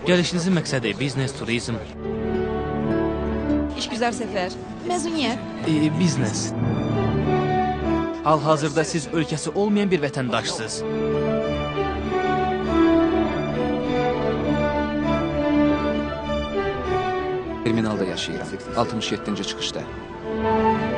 Gəlişinizin məqsədi biznes, turizm? İşgüzar səfər, məzuniyyət. Biznes. Hal-hazırda siz ölkəsi olmayan bir vətəndaşsınız. Terminalda yaşayıram, 67-ci çıxışda.